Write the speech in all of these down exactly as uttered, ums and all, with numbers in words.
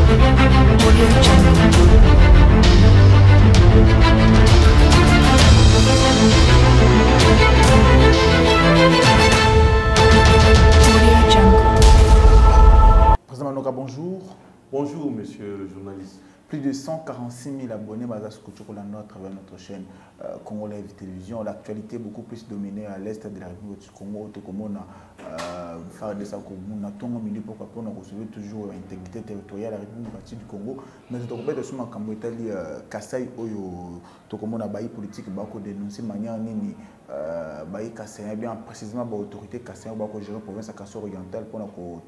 Président Manoka, bonjour. Bonjour, monsieur le journaliste. Plus de cent quarante-six mille abonnés à travers notre chaîne euh, Congo Live Télévision. L'actualité est beaucoup plus dominée à l'est de la République du Congo. Comme on a fait de ça, on a tout le milieu pour qu'on recevoir toujours l'intégrité territoriale de la République du Congo. Mais je vais sur ma campagne Kassai Oyo, tout comme on a baillé politique, on a dénoncé de manière nini. Bayi Kassai, bien précisément l'autorité Kassai, on va gérer la province à Kassai orientale pour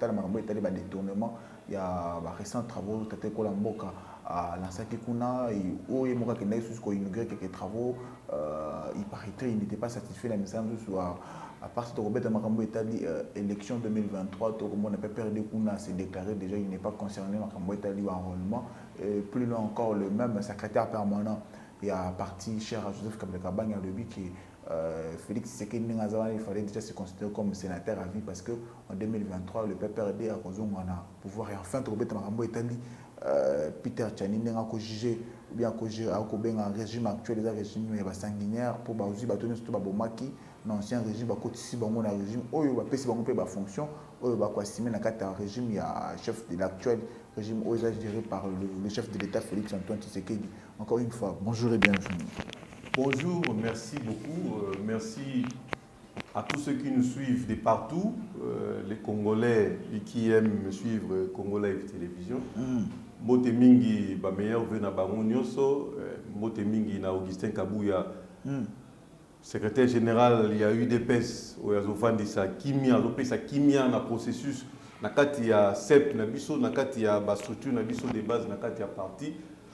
le détournement. Il y a des récents travaux, peut-être pour la Mboka. À l'ancien Kuna, où il y a quelques travaux, il paraîtrait qu'il n'était pas satisfait de la mise en œuvre. À partir de Robert Makambo Etali, élection deux mille vingt-trois, tout le monde n'a pas perdu Kuna, s'est déclaré déjà il n'est pas concerné Makambo Etali ou enrôlement. Plus loin encore, le même secrétaire permanent, il y a parti cher à Joseph Kabekabang, il y a le but qui Félix Tshisekedi il fallait déjà se considérer comme sénateur à vie parce qu'en deux mille vingt-trois, le P P R D a pouvoir et enfin Robert Makambo Etali. Euh, Peter Tchani n'a pas jugé ou bien un régime actuel des régimes sanguinaire pour baouzi batoner surtout babomaki l'ancien régime bakotisi bango na régime oyo ba pesi bango pe ba fonction oyo ba ko estimer na kata régime il y a chef de l'actuel régime oyo géré par le, le chef de l'État Félix Antoine Tshisekedi. Encore une fois, bonjour et bienvenue. Bonjour, merci beaucoup, euh, merci à tous ceux qui nous suivent de partout, euh, les Congolais qui aiment me suivre Congo Live Télévision. Mm. Mote mingi ba meilleur vœu na bango nyonso, mote mingi na Augustin Kabouya, mm. secrétaire général il y a eu des pes au yazofandi sa kimia lopé sa kimia na processus na kati ya C E P na biso na kati ya ba structure na biso de base na kati ya parti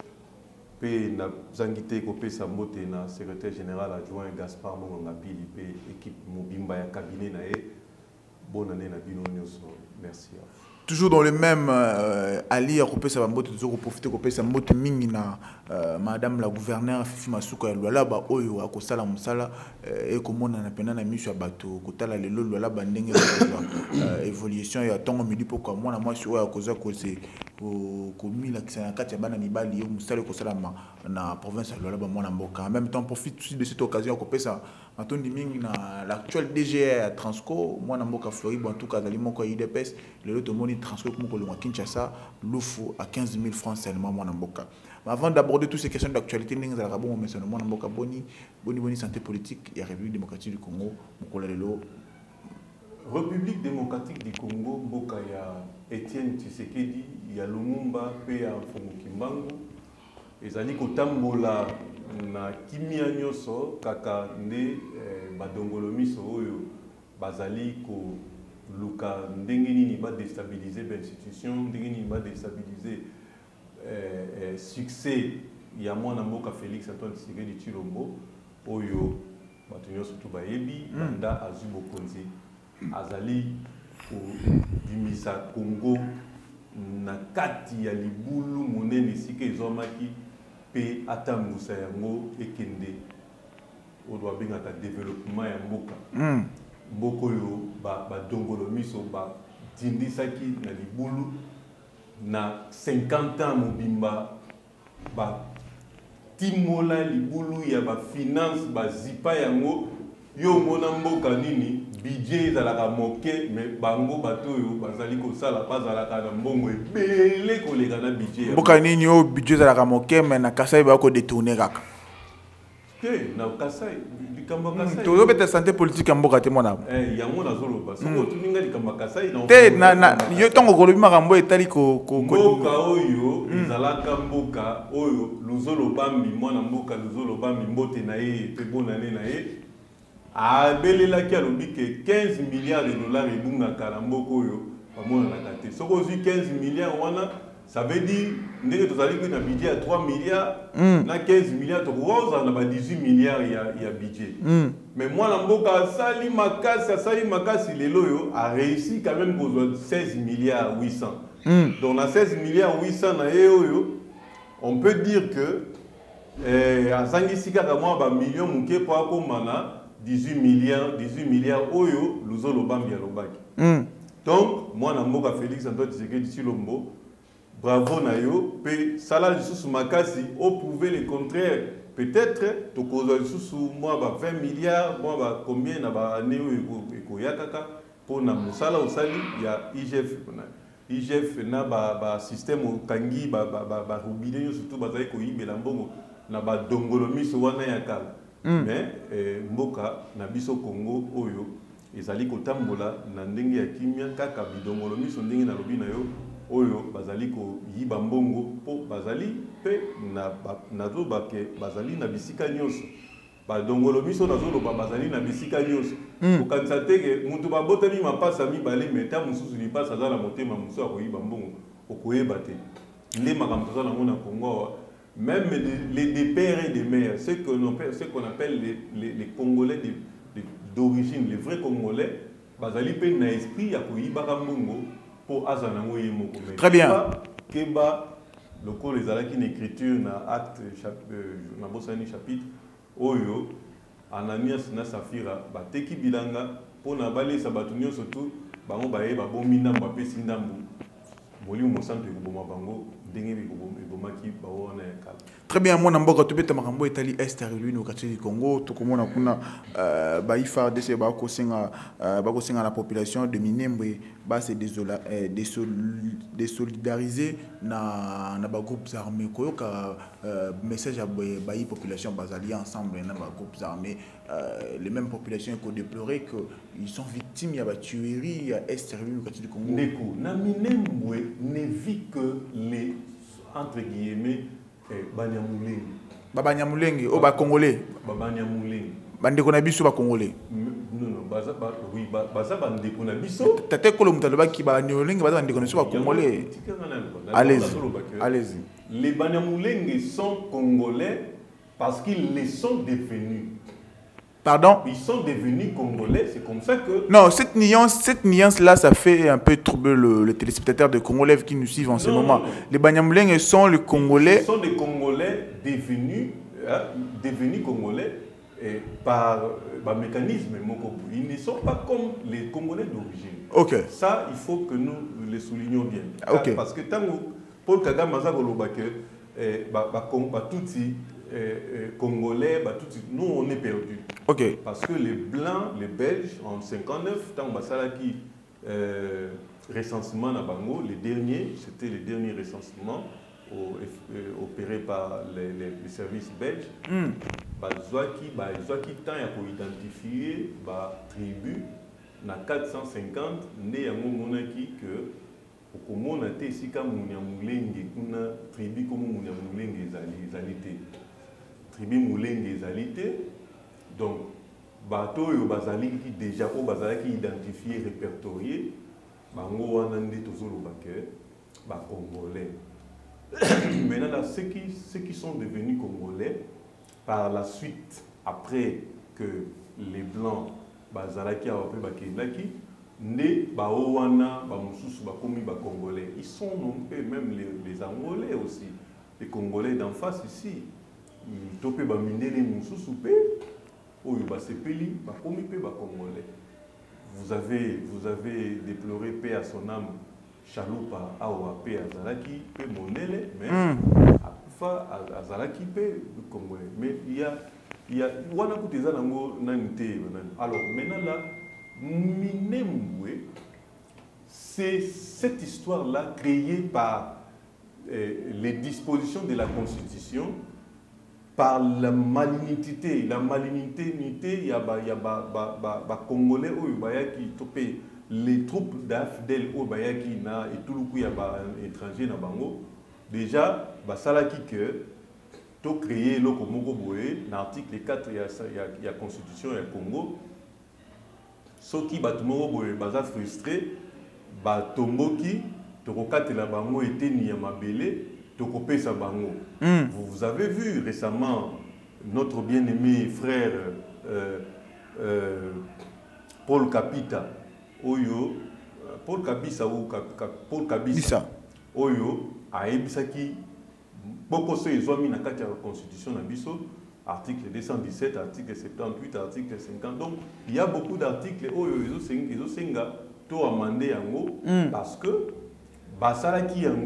pe na zangité ko pesa mote na secrétaire général adjoint Gaspard Mongonga Pili pe équipe mobimba ya cabinet na e bonne année na bino nyonso, merci à vous. Toujours dans le même euh, Ali a coupé sa mbote toujours profiter couper sa mbote mingi na euh, madame la gouverneure Fifi Masuka Lwala ba oyo akosala musala et comment on a pena na miso bato kotala lelo Lwala bandenge évolution ya tongo midi pourquoi moi na moi sur akoza ko c'est ko mila kisana kati ya bana mibali yo musala kosala na province ya Lwala ba mwana mboka en même temps profite aussi de cette occasion couper sa matondi mingi na l'actuel D G à Transco mwana mboka Floride en tout cas dali moko I D P S le tomoni transfert comme le Kinshasa, l'oufou à quinze mille francs seulement mon amboka. Avant d'aborder toutes ces questions d'actualité, nous allons bon mais mon amboka boni boni boni santé politique et République démocratique du Congo, mokola lelo. République démocratique du Congo, mboka ya Étienne Tshisekedi, ya Lumumba pe ya Mfumukimbangu. Ezali kotambola na kimia nyoso kaka nde badongolo miso oyo bazali ko luka ndenge nini ba déstabiliser l'institution ndenge nini ba déstabiliser euh, euh, succès ya mwana mboka Félix Antoine Tshisekedi Tshilombo oyo bato nyonso to bayebi banda azwi bokonzi azali ko dimisa Congo na kati ya libulu monene sika ezomaki pe atambusa yango ekende odo abengaka développement ya mboka. Mm. Mboko yo ba ba dongolo miso ba tindisaki na libulu na cinquante ans mobimba ba timola libulu ya ba finance ba zipa yango yo mona mboka nini budget ezalaka moke mais bango bato yo bazali kosala bazalaka na mbongo ebele koleka na budget mboka nini yo budget ezalaka moke mais na Kasai ba ko détourner kaka ke na Kasai likamba Kasai to yo beta santé politique mboka te mona eh yango na zoloba soko tuninga likamba Kasai na te na na yo tongo kolobi makambo etali ko ko mboka oyo ezalaka mboka oyo luzoloba mi mwana mboka luzoloba mi mbote na ye pe bonane na ye a belelaki alobi ke quinze milliards de dollars ebungaka na mboka oyo bamonanaka te soko ozwi quinze milliards wana ça veut dire ndenge tozali ko na budget à trois milliards mm. na quinze milliards to roza na ba dix-huit milliards ya ya budget mm. mais moi na mboka sali makasi sali makasi lelo yo a réussi quand même kozwa seize milliards huit cents mm. donc na seize milliards huit cents na yo on peut dire que eh azangisi kaka mwa ba millions muke po akomana dix-huit milliards dix-huit milliards oyo luzolo bambi ya lobaki mm. donc moi na mboka Félix Antoine Tshisekedi Tshilombo bravo na yo pe sala lisusu makasi au prouver le contraire. Peut-être to kozo lisusu moi ba vingt milliards moi ba combien na ba année eko yakaka pour na musala osali ya I G F na I G F na ba ba système kangi ba ba ba rubine surtout ba zai ko yibela mbongo na ba dongolo miso wana ya kala. Mais eh, mboka na biso Congo oyo ezali kotambola na ndenge ya kimia kaka bidongolo miso ndenge na lobi na yo oyo bazali ko yiba mbongo po bazali pe na na zo bake bazali na bisika nyonso ba dongolo miso na zo lo bazali na bisika nyonso okanisa teke mutu babotami mapasa mibale meta mususu li pasa za la motema musu a ko yiba mbongo okoyeba te nde makambo za na mona Congo. Même les, les pères et des mères, ceux qu'on appelle, ceux qu'on appelle les, les, les Congolais d'origine, les vrais Congolais, bazali pe na esprit ya koyiba mbongo pour azanango yemoko. Très bien. Keba loko les alaki une écriture na acte na bosani chapitre oyo Ananias na Safira bateki bilanga pona balesa batunyo surtout bango baye babomi ndambo apesi ndambo molimo mosanto ekoboma bango. Très bien, moi n'amboka tu beta makambo etali Esther lui no kati du Congo to komona kuna ba ifa de se ba ko singa ba ko singa la population de Minembwe ba se désola désolidariser na na ba groupes armés ko ka message à ba yi population bazali ensemble na ba groupes armés les mêmes populations ko déplorer que ils sont victimes ya ba tuerie ya Esther lui no kati du Congo. Ndeko na Minembwe ne vit que les entre guillemets Banyamulenge. Banyamulenge, oh, ba Congolais. Banyamulenge. Bandeko na biso ba Congolais. Non, non, baza ba oui, baza bandeko na biso. Tate kolo mutaloba ki Banyamulenge baza bandeko na biso ba Congolais. Allez-y. Allez-y. Les Banyamulenge sont Congolais parce qu'ils les sont devenus. Pardon? Ils sont devenus Congolais, c'est comme ça que... Non, cette nuance, cette nuance-là, ça fait un peu troubler le, le téléspectateur de Congolais qui nous suivent en non, ce moment. Non, non. Les Banyamulenge sont les Congolais... Ils sont des Congolais devenus, hein, devenus Congolais eh, par, par mécanisme. Ils ne sont pas comme les Congolais d'origine. Ok. Ça, il faut que nous les soulignions bien. Ok. Parce que tant que Paul Kagame a dit que Eh, Congolais, bah, tout, nous on est perdus. Okay. Parce que les Blancs, les Belges, en cinquante-neuf, tant que euh, recensement à Bango, les derniers, c'était les derniers recensements au, euh, opérés par les, les, les services belges. Mm. Bah, Zouaki, bah, Zouaki, tant pour identifier bah, tribu, na quatre cent cinquante, né à Monaki que au Congo, on a été ici comme Mouniamulenge, une tribu comme Mouniamulenge, zalité. Tribu Moulenge ezalité, donc bateau et bazali qui déjà au bazali qui identifié répertorié, bango wana ndi tozolo baké, ba congolais. Maintenant là, ceux qui ceux qui sont devenus congolais par la suite après que les blancs bazalaki a après bakendaki, né ba wana ba mususu ba komi ba congolais. Ils sont non même les les angolais aussi, les congolais d'en face ici. Topé ba mindele mususu pe oyo ba sepeli ba komi pe ba congolais. Vous avez vous avez déploré paix à son âme Chaloupa awa pe azalaki pe monele mais akufa azalaki pe congolais. Mais il y a il y a wana kuteza nango nanite alors maintenant là Minembwe c'est cette histoire là créée par euh, les dispositions de la Constitution, par la malignité, la malignité, il y a des Congolais qui topé les troupes d'Afdel au Bayaki na et tout le coup il y a des étrangers na bango. Déjà, basala qui que to créé le Congo boé, l'article quatre il y a il y a constitution il y a Congo. Ce qui batmo boé basa frustré, batomboki to kokate la bango était ni ya mabele. Mm. Vous, vous avez vu récemment notre bien-aimé frère euh, euh, Paul Kapita, Oyo, Paul Kabisa ou Paul Kabisa, Oyo, a Ebisaki, beaucoup de ont mis dans la Constitution na biso, article deux cent dix-sept, article soixante-dix-huit, article cinquante. Donc il y a beaucoup d'articles Oyo, ils ont senga to amandé yango parce que basala ki yango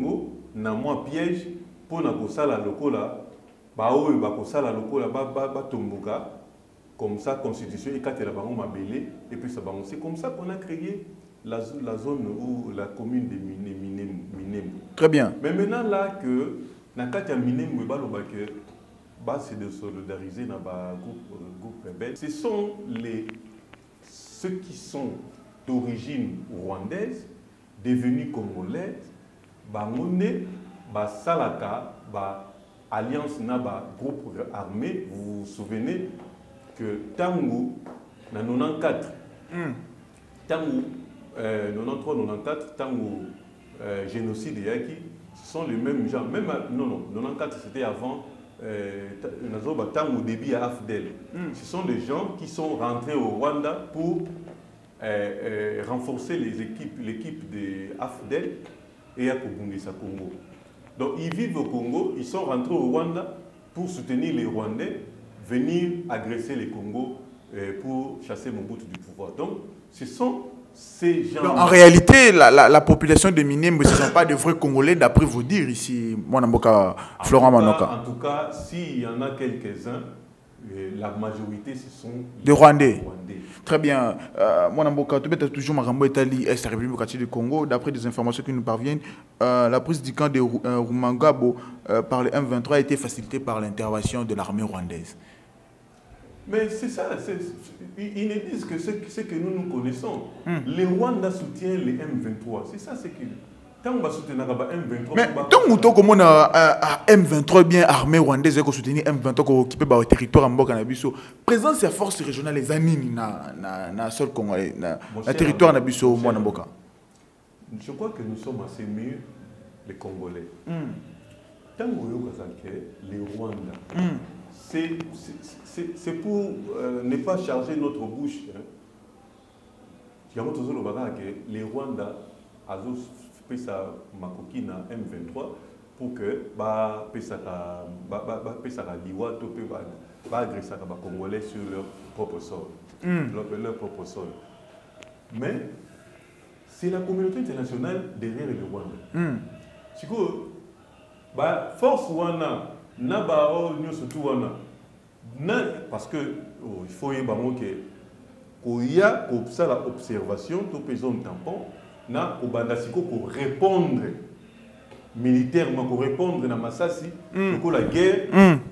na moi piège pour na kosala lokola ba oyo ba kosala lokola ba ba tomboka comme ça constitution ekatela bango mabele et puis ça bango c'est comme ça qu'on a créé la, la zone où la commune de Minembwe. Très bien. Mais maintenant là que na kati ya Minembwe ba loba que bah c'est de solidariser dans ba groupe groupe rebelle. Ce sont les ceux qui sont d'origine rwandaise devenus congolais ba ngone ba salaka ba alliance na ba groupe armé. Vous vous souvenez que Tango, en quatre-vingt-quatorze, mm. Tango, euh, quatre-vingt-treize quatre-vingt-quatorze, Tango, euh, génocide et Yaki, ce sont les mêmes gens. Même, non, non, quatre-vingt-quatorze c'était avant, euh, Tango débit à Afdel. Mm. Ce sont des gens qui sont rentrés au Rwanda pour euh, euh, renforcer les équipes, l'équipe de Afdel et à Kobungisa Congo. Donc ils vivent au Congo, ils sont rentrés au Rwanda pour soutenir les Rwandais, venir agresser les Congo euh, pour chasser Mobutu du pouvoir. Donc, ce sont ces gens... Donc, en réalité, la, la, la population de Minembwe, ce ne sont pas de vrais Congolais, d'après vous dire ici, Mwanamboka, Florent Manoka. En tout cas, s'il y en a quelques-uns, la majorité, ce sont... Des Rwandais. Rwandais. Très bien. Euh, Mwanamboka, tu peux toujours Marambo Etali, Est République du Congo. D'après des informations qui nous parviennent, euh, la prise du camp de euh, Rumangabo euh, par le M vingt-trois a été facilitée par l'intervention de l'armée rwandaise. Mais c'est ça, ils nous disent que ce que nous nous connaissons. Mm. Les Rwandais soutiennent les M vingt-trois. C'est ça, c'est que... Tant qu'on va soutenir M vingt-trois... Mais tant qu'on a M vingt-trois bien armé rwandaise qui soutenir M vingt-trois qui occupe le territoire en Bokanabiso, présence des forces régionales, les Anini, na sol congolais, na territoire Nabiso, Mwanamboka. Je crois que nous sommes assez mieux, les Congolais. Tant qu'on les Rwandais, c'est pour euh, ne pas charger notre bouche. Hein. Les Rwandais, pesa makokina M vingt-trois pour que ba pesa ka ba ba pesa ka liwa to pe ba ba agresser ka ba congolais sur leur propre sol mm. leur, leur propre sol. Mais c'est la communauté internationale derrière le Rwanda. Mm. Siko ba force wana na ba o nyo surtout wana na parce que oh, il faut y bango que ko ya ko ça la observation to peson tampon na obandasiko pour répondre militairement, pour répondre à Massassi, pour la guerre.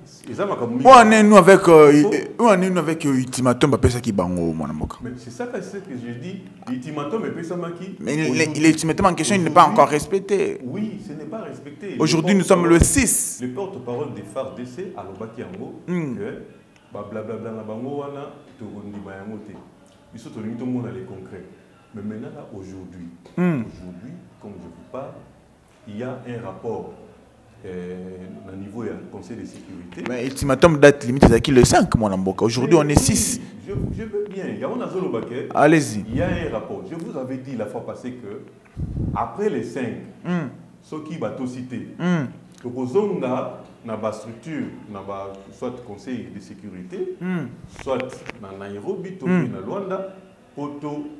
On est nous avec on est nous avec ultimatum après ça qui bango mon amour. Mais c'est ça que je dis, ultimatum et ça qui. Mais l'ultimatum en question il n'est pas encore respecté. Oui, ce n'est pas respecté. Aujourd'hui nous sommes le six. Le porte-parole des F A R D C à l'Obaki Yango que blablabla na bango wana to ndima yango te. Biso to limito mona les concrets. Mais maintenant, là, aujourd'hui, mm. aujourd'hui, comme je vous parle, il y a un rapport euh, au niveau du Conseil de sécurité. Mais ultimatum date limite c'est qui le cinq, mon amboka. Aujourd'hui, on est six. Je, je veux bien. Il y a un Azolobake. Allez-y. Il y a un rapport. Je vous avais dit la fois passée que après les cinq, mm. ceux qui vont citer, le Kozonga n'a pas structure, n'a pas soit Conseil de sécurité, mm. soit dans Nairobi, soit mm. dans Luanda, pour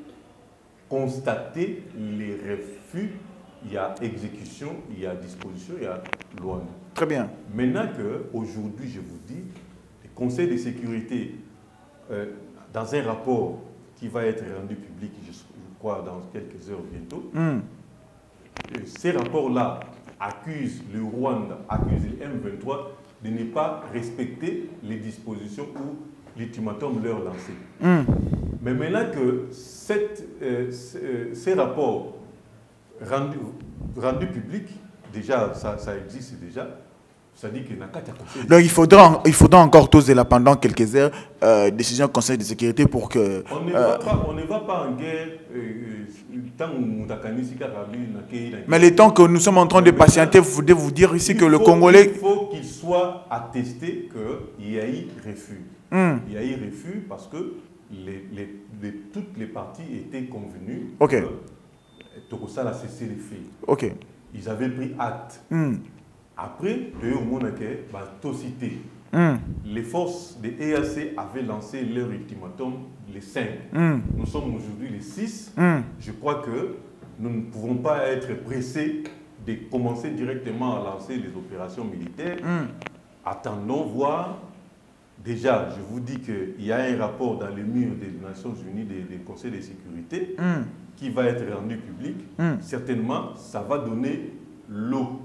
constater les refus, il y a exécution, il y a disposition, il y a loi. Très bien. Maintenant qu'aujourd'hui, je vous dis, le Conseil de sécurité, euh, dans un rapport qui va être rendu public, je crois, dans quelques heures bientôt, mm. ces rapports-là accusent le Rwanda, accusent le M vingt-trois de ne pas respecter les dispositions ou l'ultimatum leur lancé. Mm. Mais maintenant que cette, euh, ces rapports rendus, rendus publics, déjà, ça, ça existe déjà, ça dit qu'il n'y a qu'à conseil. Donc il faudra, il faudra encore doser là pendant quelques heures, euh, décision du Conseil de sécurité pour que... On ne, euh, va, pas, on ne va pas en guerre euh, tant mais le temps que nous sommes en train de patienter, vous voulez vous dire ici que le Congolais... Il faut qu'il soit attesté qu'il y a eu refus. Mm. Il y a eu refus parce que Les, les, les, toutes les parties étaient convenues okay. que Tokosa a cessé les faits. Okay. Ils avaient pris acte. Mm. Après, mm. les forces de E A C avaient lancé leur ultimatum les cinq. Mm. Nous sommes aujourd'hui les six. Mm. Je crois que nous ne pouvons pas être pressés de commencer directement à lancer les opérations militaires. Mm. Attendons voir. Déjà, je vous dis qu'il y a un rapport dans les murs des Nations Unies, des, des conseils de sécurité, mm. qui va être rendu public. Mm. Certainement, ça va donner l'ordre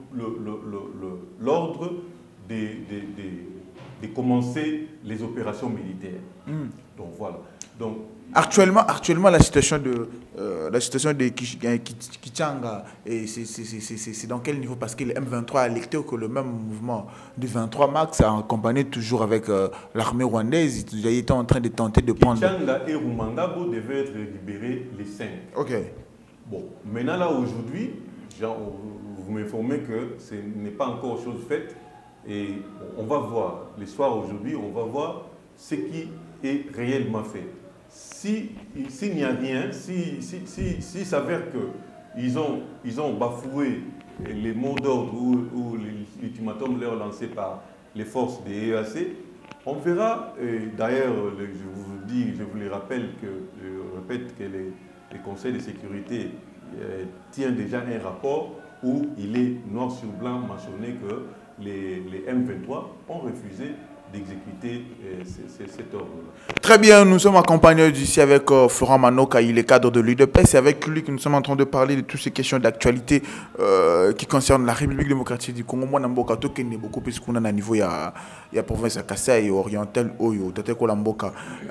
de, de, de, de commencer les opérations militaires. Mm. Donc voilà. Donc, Actuellement, actuellement, la situation de euh, la situation de Kichanga, c'est dans quel niveau? Parce que le M vingt-trois a alerté que le même mouvement du vingt-trois mars a accompagné toujours avec euh, l'armée rwandaise. Ils étaient en train de tenter de prendre. Kichanga et Rumangabo devaient être libérés les cinq. Ok. Bon, maintenant là aujourd'hui, vous m'informez que ce n'est pas encore chose faite et on va voir. Le soir aujourd'hui, on va voir ce qui est réellement fait. S'il si, n'y a rien, s'il si, si, si, si s'avère qu'ils ont, ils ont bafoué les mots d'ordre ou, ou l'ultimatum leur lancé par les forces des E A C, on verra. D'ailleurs, je vous dis, je vous le rappelle que, je répète que les, les conseils de sécurité euh, tiennent déjà un rapport où il est noir sur blanc mentionné que les, les M vingt-trois ont refusé d'exécuter euh, cet ordre-là. Très bien, nous sommes accompagnés ici avec euh, Florent Manoka, il est cadre de l'U D P S. C'est avec lui que nous sommes en train de parler de toutes ces questions d'actualité euh, qui concernent la République démocratique du Congo. Moi, Namboka, tout est beaucoup plus qu'on a à niveau, il y a la province de Kassai, orientale, Oyo, Tateko Lamboka.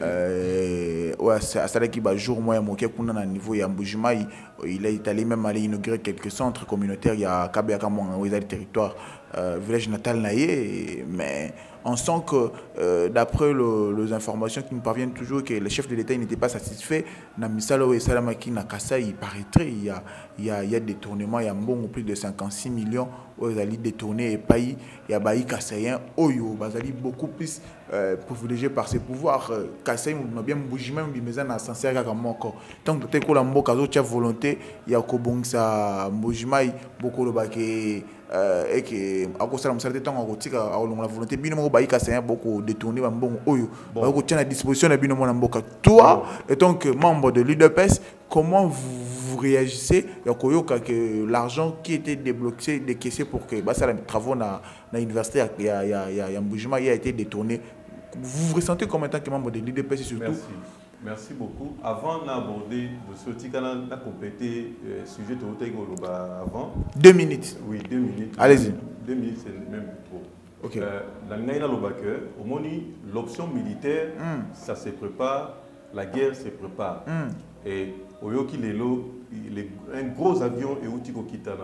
Ouais, à ça qui va jour, moi, il y a un niveau, il y a Mbujimai, il est allé même aller inaugurer quelques centres communautaires, il y a Kabeakamon, où il y a le territoire, euh, village natal Naye, mais on sent que, euh, d'après le, les informations qui nous parviennent toujours, que le chef de l'État n'était pas satisfait. Namisalo et Salamaki Nakasa, il paraîtrait, il y a, il y a, il y a des tournements, il y a bon plus de cinquante-six millions où ils allaient détourner et pays. Il y a Baï Kassayen, Oyo, Bazali beaucoup plus euh, privilégié par ses pouvoirs. Kassayen, on a bien bougé même, mais on a censé faire comme encore. Tant que tu as la mboka, tu as volonté, il y a Kobongsa, Mbujimai, beaucoup de baké. Et que à cause de la volonté la volonté binomo baïka c'est beaucoup détourné bon oyo beaucoup tient à disposition de binomo namboka. Toi étant que membre de l'U D P S, comment vous, vous réagissez que l'argent qui était débloqué décaissé pour que bah ça les travaux na na université il y a il y a il y a Mbujima il a été détourné, vous vous ressentez comme étant que membre de l'U D P S surtout? Merci. Merci beaucoup. Avant d'aborder ce petit canal, on a complété le sujet de l'Otaïgolo avant. Deux minutes. Oui, deux minutes. Allez-y. Deux minutes, c'est même trop. Ok. Dans le au Moni, l'option militaire, mm. ça se prépare, la guerre se prépare. Mm. Et au Yoki Lelo, un gros avion est outil qui est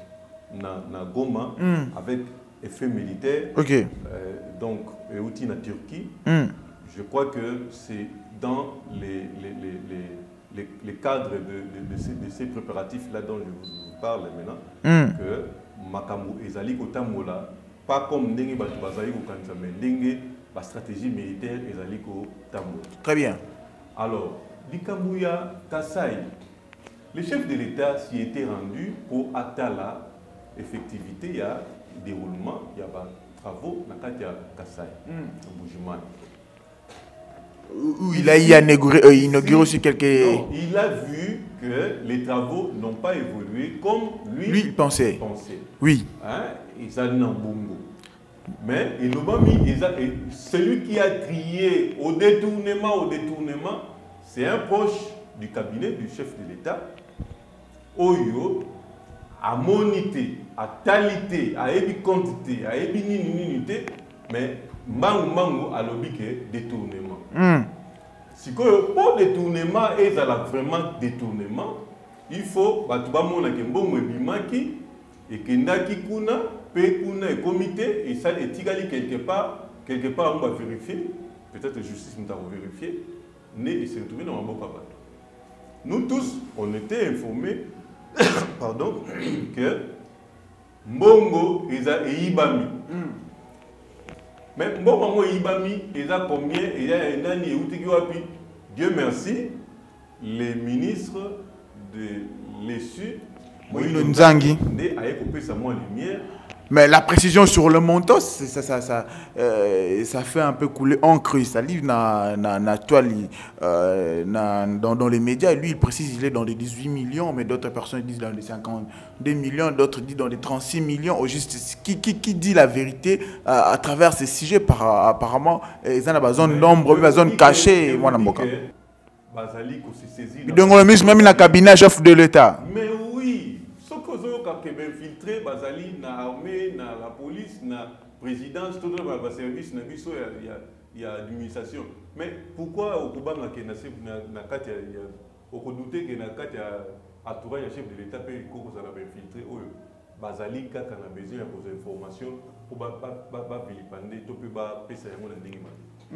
na Goma mm. avec effet militaire. Ok. Euh, donc, outil na Turquie. Mm. Je crois que c'est dans les, les, les, les, les cadres de, de, de, ces, de ces préparatifs-là dont je vous parle maintenant, mm. que Makamou Ezali Kotamola, pas comme Ndenge Bazali Kokanza, mais Ndenge, la stratégie militaire Ezali Kotamola. Très bien. Alors, Likamouya Kassai, le chef de l'État s'y était rendu pour Atala, effectivité, il y a déroulement, il y a des travaux, il y a Kassai, mm. Boujimane. Il a, il a inauguré, euh, inauguré aussi quelques... Non, il a vu que les travaux n'ont pas évolué comme lui, lui il pensait. pensait. Oui. Hein? Ils ont un bongo. Mais il a mis, celui qui a crié au détournement, au détournement, c'est un proche du cabinet du chef de l'État. Oyo, à monité, à talité, à ébi quantité, à ébi ninité, mais mangu mangu à l'obique détournement. Mm. Si pour détournement et ça vraiment détournement, il faut que tu bon ebimaki et que ndaki kuna pe kuna et comité et ça est égali quelque part quelque part on va vérifier, peut-être justice nous avons vérifié, né et se retrouver dans un bon papa. Nous tous on était informés pardon que Mbongo et Ibami. Mm. Mais bon, moi, Ibami, il y a combien? Il y a un an, Dieu merci, les ministres de l'E S U, Moïno Nzangi, a coupé sa lumière. Mais la précision sur le montant, ça, ça, ça, euh, ça fait un peu couler encre. Ça livre na, na, na toile, euh, na, dans, dans les médias. Lui, il précise qu'il est dans les dix-huit millions, mais d'autres personnes disent dans les cinquante-deux millions, d'autres disent dans les trente-six millions. Au juste, qui, qui, qui dit la vérité euh, à travers ces sujets, par, apparemment, ils ont besoin de nombre, besoin de cachets. Moi, donc, le ministre, même dans le cabinet chef de l'État. Mais oui, ce que vous avez infiltré, Bazali, dans l'armée, dans la police, dans la présidence, tout le service, il y a l'administration. Mais pourquoi au Kuba, on douté que dans le cadre chef de l'État, vous avez infiltré, Bazali, quand on a besoin de informations, pour ne pas vilipender, pour ne pas faire ça.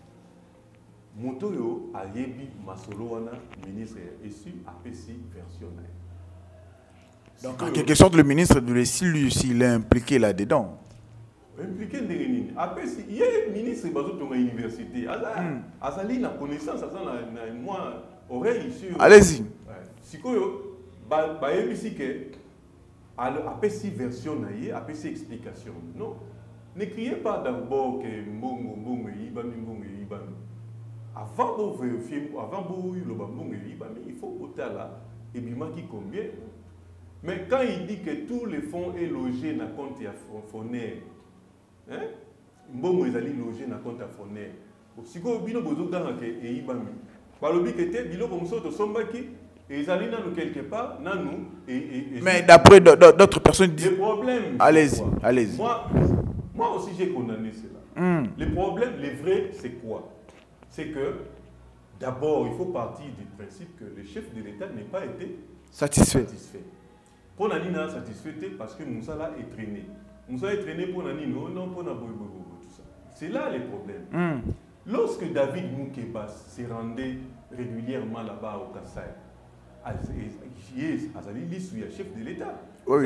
Motoyo a yebi masolo wana ministre issu a P C version. Donc en quelque sorte le ministre de l'E lui aussi il est impliqué là-dedans. Impliqué de rien. A P C il est ministre bazo ton université. Azali na connaissance azali na moi oreille ici. Allez-y. Sikoyo ba ba yebi si que a P C version na ye, A P C explication. Non. Ne criez pas d'abord que mbongo mbongo yiba mbongo yiba. Avant de vérifier, avant de le bambou, il faut voter là, et il manque combien. Mais quand il dit que tous les fonds sont logés dans le compte à Foner, hein? Bon, ils allaient loger dans le compte à Foner. Si vous avez besoin de et Ibami, par le but que tu bilo comme ça, de Sombaki, et ils allaient dans quelque part, dans nous. Mais d'après d'autres personnes disent. Le problème. Allez-y, allez-y. Moi, moi aussi j'ai condamné cela. Mm. Le problème, le vrai, c'est quoi? C'est que, d'abord, il faut partir du principe que le chef de l'État n'est pas été satisfait. satisfait. Pour Nani n'a satisfait parce que Moussala est traîné. Moussala est traîné pour Nani, non, non, pour Nani, tout ça. C'est là le problème. Mm. Lorsque David Moukeba se rendait régulièrement là-bas au Kassai, il y a chef de l'État. Oui.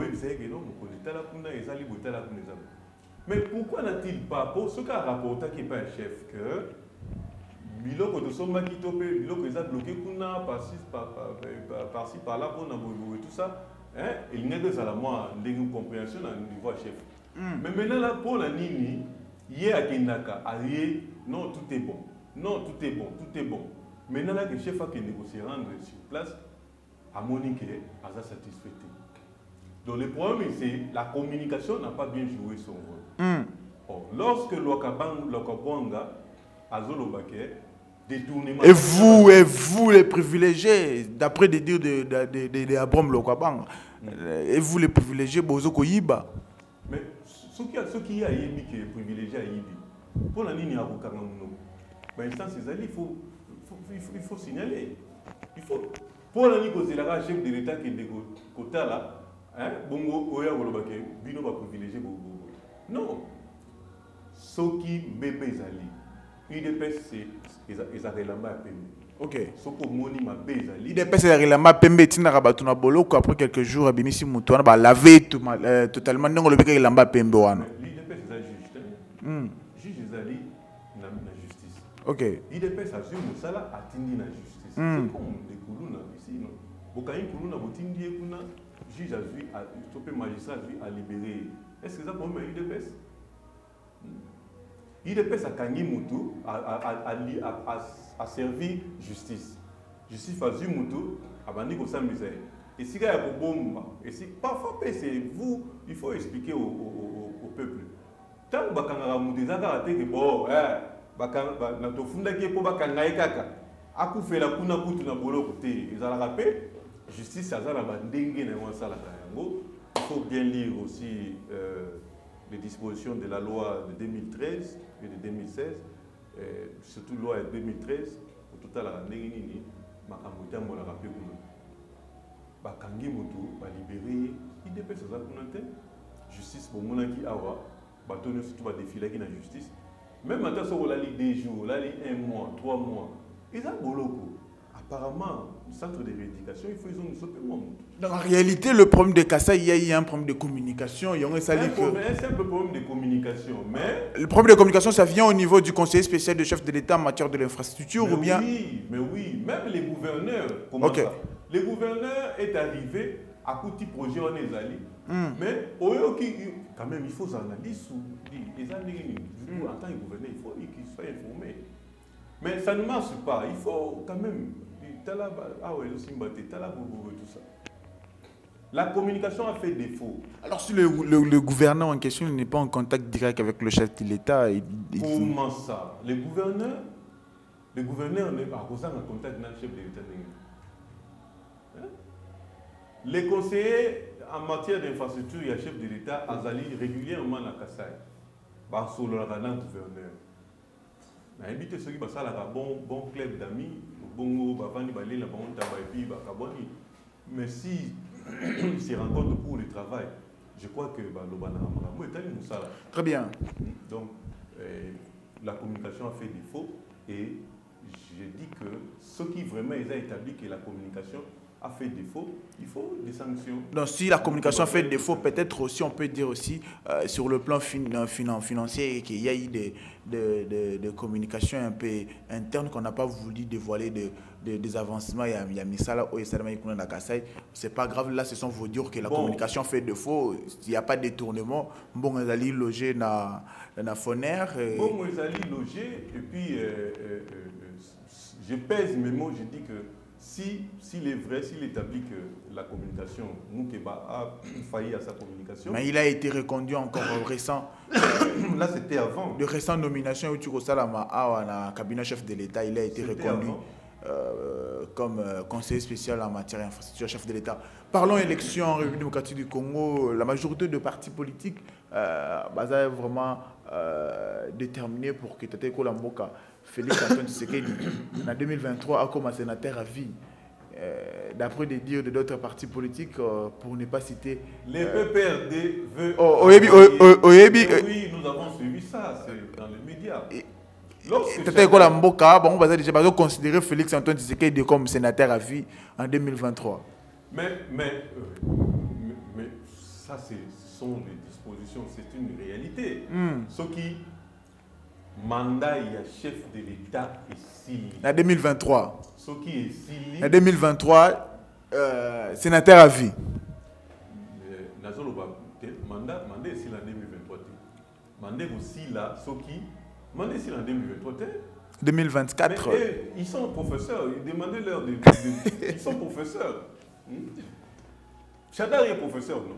Mais pourquoi n'a-t-il pas, pour ce qu'a rapporté qui n'est pas un chef, que biloko de soma qui topé biloko ils ont bloqué kuna par-ci par-ci par-là pour n'avoir tout ça hein il n'y a que ça la moi une compréhension à niveau chef mais maintenant là pour la nini hier à Kendaka allié non tout est bon non tout est bon tout est bon maintenant là que chef a qui négocie rendre sur place à Monique a satisfait donc le problème c'est la communication n'a pas bien joué son rôle mm. Or, lorsque l'Okabang l'Okabanga a Zolobake et vous, et vous les privilégiés, d'après les dires de, de, de, de, de Abraham Lokabang, mm. et vous les privilégiés, Bozoko Yiba. Mais ce qui a ce qui a Yibi qui est privilégié à Yibi, pour la ligne à Rokamango, ben il faut, il faut, il faut signaler. Il faut. Pour la ligne c'est la chef de l'État qui est de côté là, hein, Bongo Oya Wolobake, Bino va privilégier Bobo. Non. Ce qui bébé Zali. I D P S c'est Relamba Pembe. Ok. Soko moni ma bezali. I D P S c'est Relamba Pembe tina rabatuna boloko après quelques jours abimisi mutu na ba laver totalement ndongo le beka Relamba Pembe wana. I D P S c'est juste. Hmm. Juge Zali na na justice. Ok. I D P S a joué musala atindi na justice. C'est comme des kuluna ici non. Bokayi kuluna botindi kuna juge a vu a topé magistrat a libéré. Est-ce que ça pour I D P S? I D P S a Kangi Moutou a, a, a, a, a, a servi justice. Justice a vu Moutou a bandi ko s'amuser. Et si il y a un bombe, et si parfois c'est vous, il faut expliquer au, au, au, au peuple. Tant que bakanga Moutou zaka ate que bon, eh, bakanga na to funda ki ko bakanga ekaka. Aku fe la kuna kutu na bolo côté. Ils ont rappelé justice a zala bandenge na wasala yango. Il faut bien lire aussi euh, les dispositions de la loi de deux mille treize et de deux mille seize, euh, surtout la loi de deux mille treize, au total, la Nérinini, Makamouta, on l'a rappelé, Bakangi Moto, va libérer, il dépêche ça pour justice pour mon qui awa, bâtonner surtout va défiler qui la justice. Même maintenant, ça, on l'a dit des jours, on l'a dit un mois, trois mois, ils ont boloko. Apparemment, le centre de rééducation, il faut qu'ils ont une sorte de monde. Dans la réalité, le problème de Kassai, il y a un problème de communication. Il y a un, un, problème, un simple problème de communication. Mais le problème de communication, ça vient au niveau du conseiller spécial de chef de l'État en matière de l'infrastructure ou bien... Oui, mais oui, même les gouverneurs, comment okay. ça? Le gouverneur est arrivé à coup de projet on est allé. Mais quand même, il faut analyser. Les années, en tant que gouverneur, il faut qu'ils soient informés. Mais ça ne marche pas. Il faut quand même. La communication a fait défaut. Alors, si le, le, le gouverneur en question n'est pas en contact direct avec le chef de l'État. Il... Comment ça? Le gouverneur, le gouverneur n'est pas en contact avec le chef de l'État. Hein? Les conseillers en matière d'infrastructure, il y a chef de l'État, Azali régulièrement à Kassai. Par solo la gouverneur. Na invité ceux qui passent à la bon bon club d'amis, bon bavani balé la bon tabac et puis bakaboni. Mais si ils se rencontrent pour le travail, je crois que bah l'obana moi est allé moussala. Très bien. Donc euh, la communication a fait défaut et je dis que ceux qui vraiment ils ont établi que la communication a fait défaut, il faut des sanctions. Donc si la communication fait défaut, peut-être aussi on peut dire aussi euh, sur le plan fin, fin, financier qu'il y a eu des, des, des, des communications un peu internes qu'on n'a pas voulu dévoiler de, de, des avancements. Il y a, il y a Misala, c'est pas grave, là ce sont vos dires que la bon. communication fait défaut, il n'y a pas de détournement. Bon, ils allaient loger dans la Foner. Et... Bon, ils allaient loger et puis euh, euh, euh, je pèse mes mots, je dis que Si, s'il est vrai, s'il établit que la communication, Moukeba a failli à sa communication. Mais il a été reconduit encore récent. Là, c'était avant. De récentes nominations, où tu Salama a cabinet chef de l'État, il a été reconduit euh, comme euh, conseiller spécial en matière d'infrastructure, chef de l'État. Parlons élection en République démocratique du Congo. La majorité de partis politiques euh, est vraiment euh, déterminée pour que Tete Kolamboka Félix Antoine Tshisekedi, en deux mille vingt-trois, a commencé sénateur à vie. Euh, D'après des dires de d'autres partis politiques, euh, pour ne pas citer... Les euh, P P R D veulent... Oh, oh, Oyebi, oh, Oyebi, oui, nous avons suivi ça, c'est dans les médias. Peut-être que la Mboka, bon, on va déjà considérer Félix Antoine Tshisekedi comme sénateur à vie en deux mille vingt-trois. Mais, mais, euh, mais, mais ça, ce sont les dispositions, c'est une réalité. Mm. Ce qui... mandat il y a chef de l'État ici. En deux mille vingt-trois. Ce qui est ici. En deux mille vingt-trois, euh, sénateur à vie. Mandat, mandat ici en deux mille vingt-trois. Mandat aussi là, ce qui. Mandat ici en deux mille vingt-trois. deux mille vingt-quatre. Mais, eh, ils sont professeurs. Demandez-leur de, de, de. Ils sont professeurs. Chadar est professeur, non?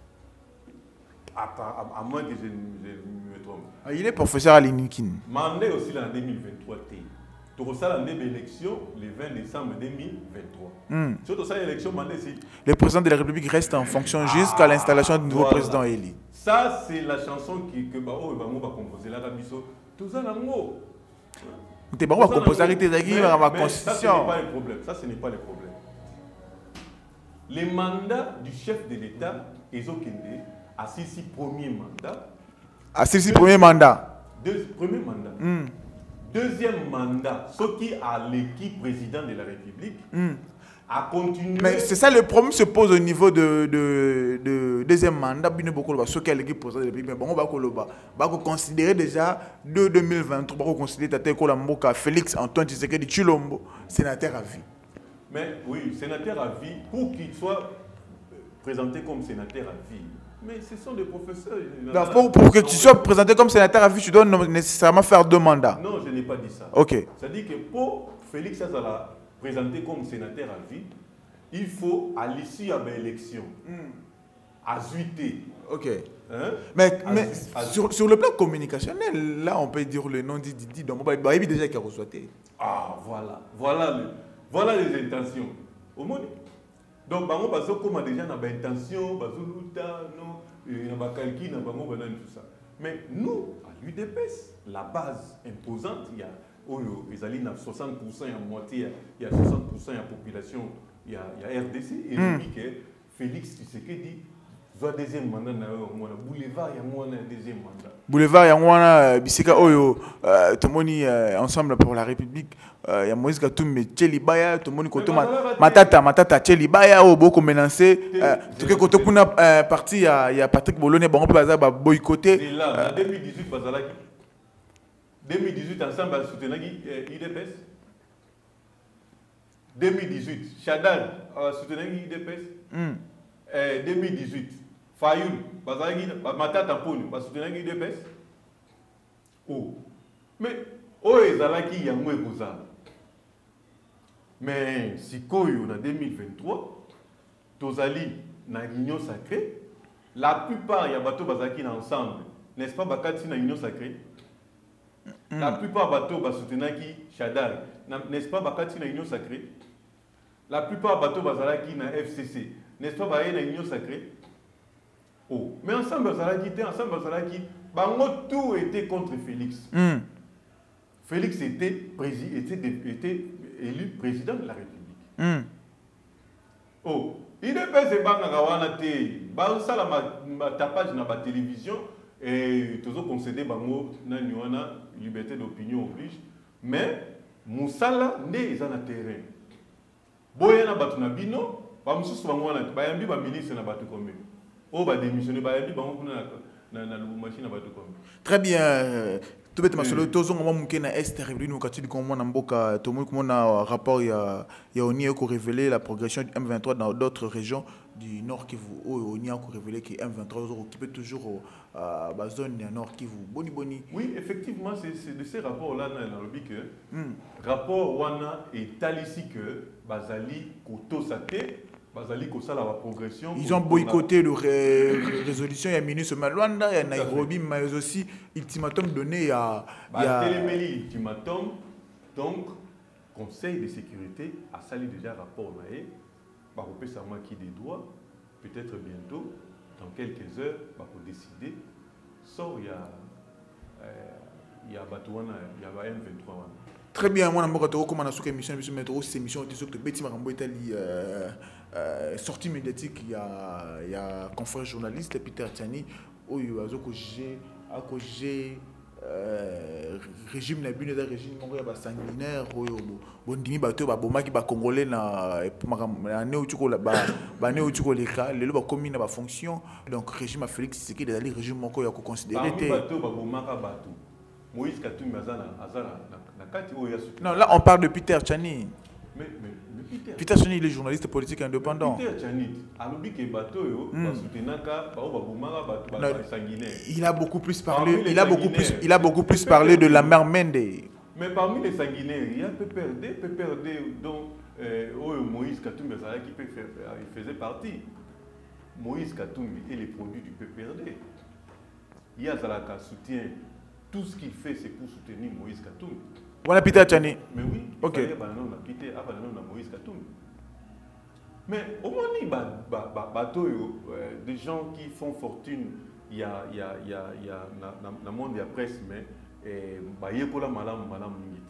À, à, à moins que je, je me trompe. Ah, il est professeur à l'Inikin. Mandé aussi en deux mille vingt-trois. Tu reçois l'élection le vingt décembre deux mille vingt-trois. Mm. Surtout ça, l'élection mandé ici. Le président de la République reste en fonction ah, jusqu'à l'installation du nouveau voilà. président élu. Ça, c'est la chanson qui, que Bao et Bango va composer. Là, tout ça, là, mot. Tu vas composer avec tes amis dans ma constitution. Ça, ce n'est pas le problème. Ça, ce n'est pas le problème. Les mandats du chef de l'État, Ezo Kende, à Sissi premier mandat. À Sissi premier mandat. Deux, premier mandat. Mm. Deuxième mandat, ce qui a l'équipe président de la République mm. a continué. Mais c'est ça le problème se pose au niveau de, de, de deuxième mandat. Ce qui a l'équipe président de la République, bon, on va considérer déjà de deux mille vingt-trois, on va considérer Tate Kolamboka Félix Antoine Tshisekedi Tshilombo, sénateur à vie. Mais oui, sénateur à vie, pour qu'il soit présenté comme sénateur à vie. Mais ce sont des professeurs. Non, pour, pour que tu sois présenté comme sénateur à vie, tu dois nécessairement faire deux mandats. Non, je n'ai pas dit ça. Ok. C'est-à-dire que pour Félix Azala présenter comme sénateur à vie, il faut, à l'issue de l'élection, mm. azuiter. Ok. Hein? Mais, mais Azu sur, sur le plan communicationnel, là, on peut dire le nom de Didi. Donc, on va déjà qu'il a reçu. Ah, voilà. Voilà, le, voilà les intentions. Au moins. Donc, bango bazo comme déjà na ba intention, bazo luta, non, na ba calcul, na bango banan tout ça. Mais nous, à l'U D P S, la base imposante, il y a oyo, ils allaient na soixante pour cent en moitié, il y a soixante pour cent de la population, il y a, il y a R D C et mm. que Félix Tshisekedi soit deuxième mandat na mona boulevard ya mona deuxième mandat. Boulevard ya mona bisika oyo tomoni ensemble pour la République. Il y a Moïse Katumbe, Tchelibaya, tout le monde côté Matata, Matata, Tchelibaya, au beaucoup menacé. Tout que côté qu'on a parti, il y a Patrick Bologna, bon, on peut boycotter. Et là, en deux mille dix-huit, deux mille dix-huit, ensemble, à soutenir I D P S. deux mille dix-huit, Chadal a soutenu I D P S. euh, deux mille dix-huit, Fayoul, Bazalaki, Matata Poni, Basoutenaki de P E S. Oh. Mais, oh, Ezalaki, Yamou et Goza. Mais, si Koyo, en deux mille vingt-trois, Tozali, na l'union sacrée, la plupart, il y a bateau Bazalaki ensemble, n'est-ce pas, Bakati, na l'union sacrée? Mm. La plupart bateaux Basoutenaki, Shadar, n'est-ce pas, Bakati, na l'union sacrée? La plupart bateaux Bazalaki, na F C C, n'est-ce pas, Bakati, na l'union sacrée? Oh. Mais ensemble, Bazalaki, ensemble, Bazalaki, Bango, tout était contre Félix. Mm. Félix était, président, était, était élu président de la République. Mm. Oh, il est pas un tapage dans la télévision et toujours concédé bango na liberté d'opinion oblige. Mais Moussala n'est pas dans terrain. Boya na batu na bino, ba mususu bango na ba yambi ba ministre na batu comme oh ba démissionner ba yambi bango na na machine na batu comme. Très bien. Tout bête masolo tozo ngoma muke na est révélé nous katili comme na mboka to mo na rapport ya ya oni ko révéler la progression du M vingt-trois dans d'autres régions du Nord Kivu. Oni a ko révéler que M vingt-trois occupe toujours euh la zone du Nord Kivu. Boni boni. Oui, effectivement, c'est de ces rapports là dans le que mm. rapport wana est ici que bazali koto sate bazali ko sala la progression. Ils ont boycotté le ré résolution il y a ministre Malwanda, il y a Nairobi, mais aussi ultimatum donné à bah téléméli ultimatum. Donc Conseil de sécurité a sali déjà rapport naé ba ko pesa qui des doigts peut-être bientôt dans quelques heures ba ko décider sort il y a il y a Batouana, il y a M vingt-trois wana. Très bien, moi, je suis comme on émission, je suis cette émission, je suis Betty Marambo Italie, sortie médiatique, il y a il y a confrère journaliste Peter Tchani, où il y a un cogé régime na bune da régime mongo ya sanguinaire oyo bondimi bato ba bomaki ba congolais na na ne utuko la ba ba ne utuko leka lelo ba komi na ba fonction donc régime Félix Tshisekedi dali régime moko ya ko considérer te bato ba bomaka bato Moïse Katumbi azana azana na kati oyo ya. Non, là on parle de Peter Tchani. Mais mais Peter Peter Tchani il est journaliste politique indépendant. Peter Tchani alobi ke bato yo ba soutenaka ba ba bomaka bato ba sanguinaire. Il a beaucoup plus parlé, il a beaucoup plus il a beaucoup plus parlé de la mère Mende. Mais parmi les sanguinaires, il y a P P R D, P P R D dont euh, Moïse Katumbi qui il faisait partie. Moïse Katumbi est le produit du P P R D. Il y a Zalaka soutient tout ce qu'il fait, c'est pour soutenir Moïse Katumbi. Voilà Peter Tchani. Mais oui, ok. Il y a Moïse Katumbi. Mais au moins, il y a des gens qui font fortune. Il y a, il y a, il y a, il y a dans le monde de la presse, mais il y a malam malam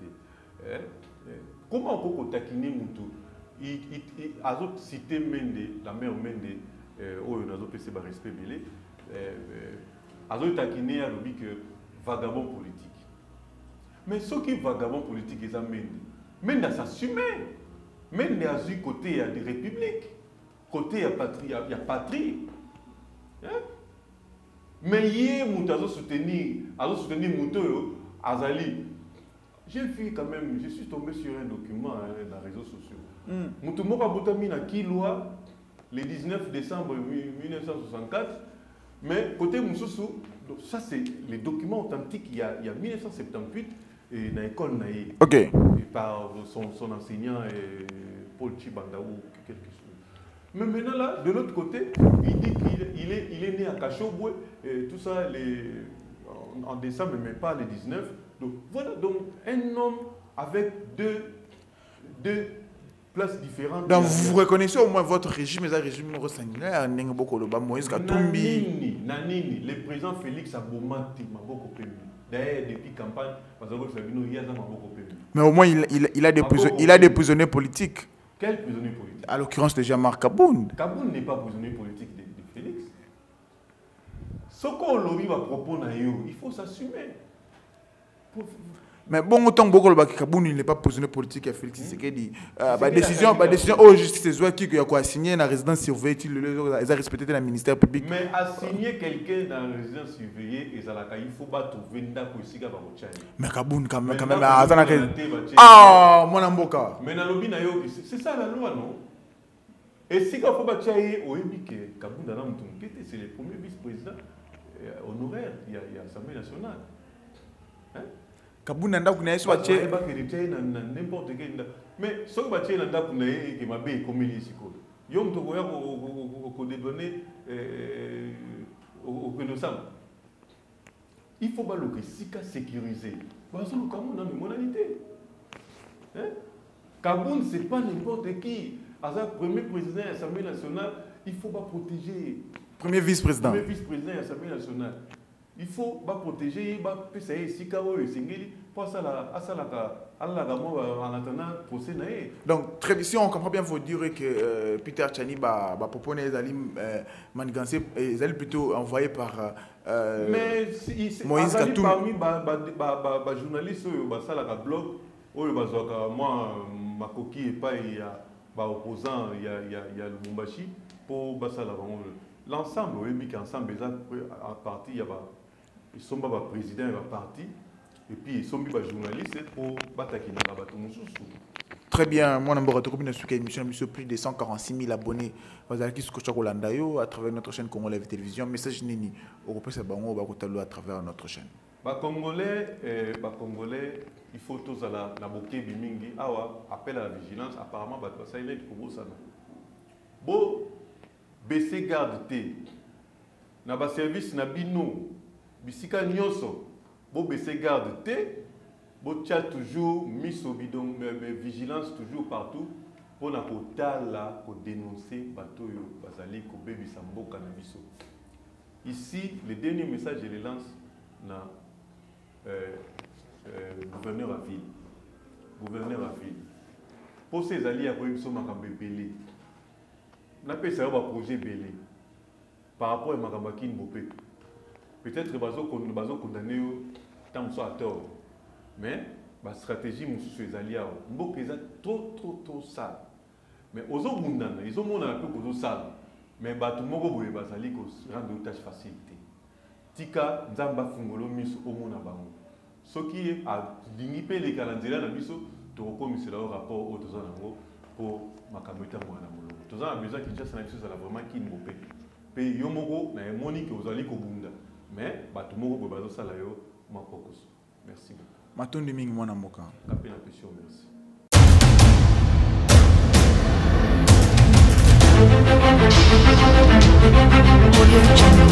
comment on peut taquiner Moutou? Il a cité Mende, la mère Mende, où il a un respect belé. Il a taquiné à l'objet que vagabond politique. Mais ce qui est vagabond politique, ils ont Mende. Mende a s'assumer. Mende a vu côté il y a des républiques, côté il y a patrie, il y a patrie. Hein? Mais hier, Moutou a soutenu, a soutenu Moutou, Azali. J'ai vu quand même, je suis tombé sur un document hein, dans les réseaux sociaux. Moutou Moka Boutami na Kilwa, le dix-neuf décembre mille neuf cent soixante-quatre. Mais côté Moussoussou, ça c'est les documents authentiques, il y a, il y a mille neuf cent soixante-dix-huit, et dans l'école Naïe. Ok. Et par son, son enseignant, et Paul Chibanda ou quelque chose. Mais maintenant là, de l'autre côté, il dit qu'il il est, il est né à Kachoboué, et tout ça les, en, en décembre, mais pas le dix-neuf. Donc voilà, donc un homme avec deux, deux places différentes. Donc vous, vous reconnaissez au moins votre régime, et un régime sanguinaire, Moïse Katumbi. Nanini, Nanini, le président Félix Abomati m'a beaucoup permis. D'ailleurs, depuis la campagne, il y a beaucoup permis. Mais au moins, il, il, il, a, des prisonniers, il a des prisonniers politiques. Quel prisonnier politique? À l'occurrence de Jean-Marc Kaboun. Kaboun n'est pas prisonnier politique de, de Félix. Ce qu'on lui va proposer, il faut s'assumer. Mais bon, autant que Kaboun il n'est pas prisonnier politique à Félix Tshisekedi. La décision, la décision, oh, justice, qui a signé la résidence surveillée, ils ont respecté le ministère public. Mais à signer quelqu'un dans la résidence surveillée, il faut pas trouver un peu de mais Kaboun, quand même, quand même, ah, mon amboka. Mais dans le c'est ça la loi, non? Et si il faut battre que Kabunda c'est le premier vice-président honoraire il y a l'Assemblée nationale. Kabunda nda kuna yesu bache n'importe quel mais ce que bache nda kuna que ma bé comme il ici quoi. Yom to goya ko donner au connaissance. Il faut pas le sécuriser. Parce que Kabunda a une modalité. Kabunda c'est pas n'importe qui. As un premier président de l'Assemblée nationale, il faut pas protéger. Premier vice-président. Premier vice-président de l'Assemblée nationale. Il faut pas protéger, pas payer si kao et singeli pour ça la à ça la à la en attendant procès naé. Donc très bien, si on comprend bien, faut dire que euh, Peter Tchani va va proposer les alim manigancé, les alim plutôt envoyés par euh, mais si, si, Moïse Katoum. Parmi ba ba ba ba journalistes ba ça la blog, ou le bazoka moi ma coquille et pas il y a ba opposant il y a il y a il y a le Mumbashi pour ba ça la l'ensemble oui mais qu'ensemble à parti il y a ba ils sont pas président et parti et puis ils sont pas journalistes pour battre na bato mususu. Très bien, moi n'importe trop bien sur émission monsieur plus de cent quarante-six mille abonnés vous allez qui ce que Holanda yo à travers notre chaîne Congolais Télévision message nini au repère ça bango ba kotalo à travers notre chaîne. Ba Congolais eh, ba Congolais il faut tous à la na boké bimingi awa appel à la vigilance apparemment ba ça il est pour ça. Bo baisser garde té na ba service na bino bisika nyonso bo baisser garde té bo tia toujours mis au bidon vigilance toujours partout pour na kotala ko dénoncer bato yo bazali ko bebisa mboka na biso. Ici le dernier message je le lance na euh, euh, gouverneur à ville gouverneur à ville pour ces alliés à biso makambe belé na pesa ba projet belé par rapport à makambe kin bopé. Peut-être bazo bazo condamné tant soit à tort mais la stratégie monsieur les alliés mboka eza trop trop trop sale mais aux autres ils ont mon un peu aux sale mais bato moko boye bazali ko rendre tâche facilité tika nzamba fungolo miso omona bango soki a lingi pe les calendrier na biso to ko misela au rapport au tozana ngo pour makameta mwana molo tozana besoin ki just na biso ça vraiment ki mbopé pe yo moko na moni que ozali ko bunda mais bato moko boye bazo sala yo mapokoso. Merci beaucoup. Matondi mingi mwana mboka. Kapé la question, merci.